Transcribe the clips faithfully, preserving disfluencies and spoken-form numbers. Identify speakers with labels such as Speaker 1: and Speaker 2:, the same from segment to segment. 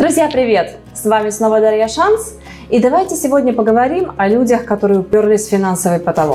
Speaker 1: Друзья, привет! С вами снова Дарья Шанс. И давайте сегодня поговорим о людях, которые уперлись в финансовый потолок.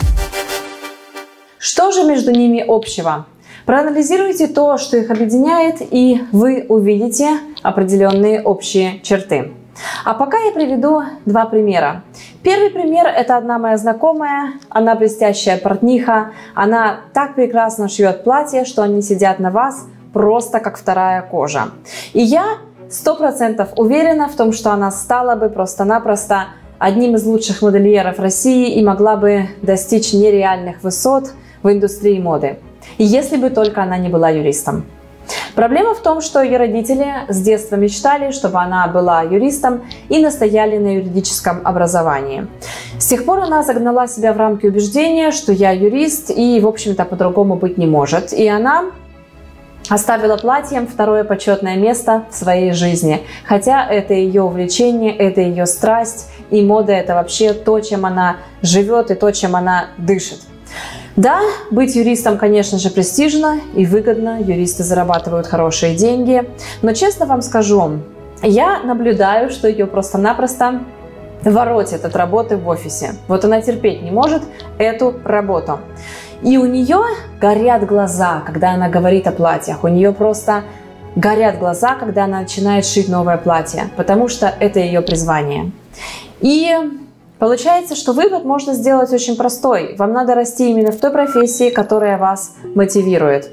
Speaker 1: Что же между ними общего? Проанализируйте то, что их объединяет, и вы увидите определенные общие черты. А пока я приведу два примера. Первый пример – это одна моя знакомая, она блестящая портниха, она так прекрасно шьет платья, что они сидят на вас просто как вторая кожа. И я сто процентов уверена в том, что она стала бы просто-напросто одним из лучших модельеров России и могла бы достичь нереальных высот в индустрии моды, если бы только она не была юристом. Проблема в том, что ее родители с детства мечтали, чтобы она была юристом, и настояли на юридическом образовании. С тех пор она загнала себя в рамки убеждения, что я юрист и, в общем-то, по-другому быть не может. И она оставила платьем второе почетное место в своей жизни. Хотя это ее увлечение, это ее страсть, и мода – это вообще то, чем она живет и то, чем она дышит. Да, быть юристом, конечно же, престижно и выгодно, юристы зарабатывают хорошие деньги, но честно вам скажу, я наблюдаю, что ее просто-напросто воротит от работы в офисе. Вот она терпеть не может эту работу. И у нее горят глаза, когда она говорит о платьях, у нее просто горят глаза, когда она начинает шить новое платье, потому что это ее призвание. И получается, что вывод можно сделать очень простой. Вам надо расти именно в той профессии, которая вас мотивирует.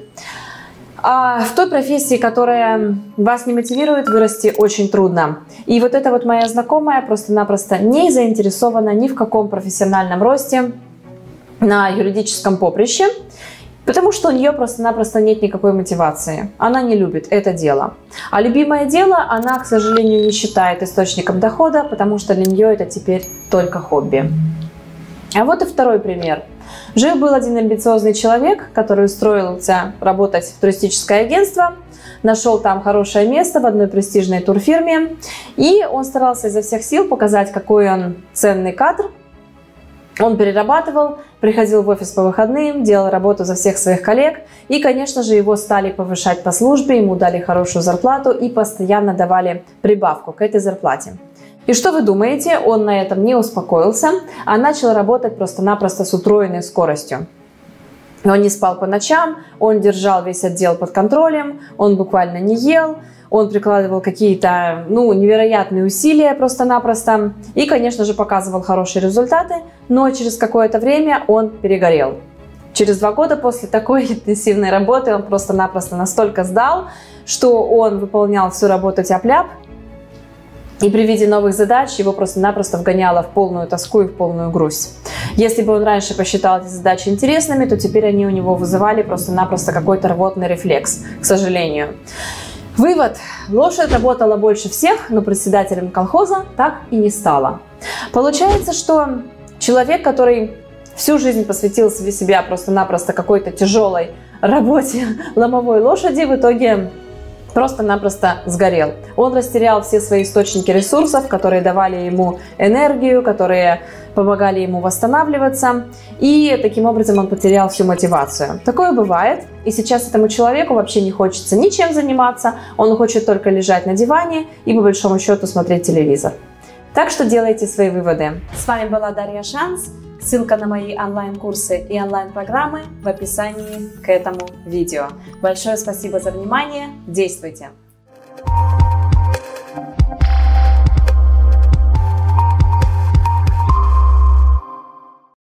Speaker 1: А в той профессии, которая вас не мотивирует, вырасти очень трудно. И вот эта вот моя знакомая просто-напросто не заинтересована ни в каком профессиональном росте на юридическом поприще, потому что у нее просто-напросто нет никакой мотивации. Она не любит это дело. А любимое дело она, к сожалению, не считает источником дохода, потому что для нее это теперь только хобби. А вот и второй пример. Жил-был один амбициозный человек, который устроился работать в туристическое агентство, нашел там хорошее место в одной престижной турфирме, и он старался изо всех сил показать, какой он ценный кадр. Он перерабатывал, приходил в офис по выходным, делал работу за всех своих коллег. И, конечно же, его стали повышать по службе, ему дали хорошую зарплату и постоянно давали прибавку к этой зарплате. И что вы думаете? Он на этом не успокоился, а начал работать просто-напросто с утроенной скоростью. Он не спал по ночам, он держал весь отдел под контролем, он буквально не ел. Он прикладывал какие-то, ну, невероятные усилия просто-напросто и, конечно же, показывал хорошие результаты, но через какое-то время он перегорел. Через два года после такой интенсивной работы он просто-напросто настолько сдал, что он выполнял всю работу тяп-ляп, и при виде новых задач его просто-напросто вгоняло в полную тоску и в полную грусть. Если бы он раньше посчитал эти задачи интересными, то теперь они у него вызывали просто-напросто какой-то рвотный рефлекс, к сожалению. Вывод. Лошадь работала больше всех, но председателем колхоза так и не стала. Получается, что человек, который всю жизнь посвятил себя просто-напросто какой-то тяжелой работе ломовой лошади, в итоге просто-напросто сгорел. Он растерял все свои источники ресурсов, которые давали ему энергию, которые помогали ему восстанавливаться, и таким образом он потерял всю мотивацию. Такое бывает, и сейчас этому человеку вообще не хочется ничем заниматься, он хочет только лежать на диване и по большому счету смотреть телевизор. Так что делайте свои выводы. С вами была Дарья Шанс. Ссылка на мои онлайн-курсы и онлайн-программы в описании к этому видео. Большое спасибо за внимание. Действуйте!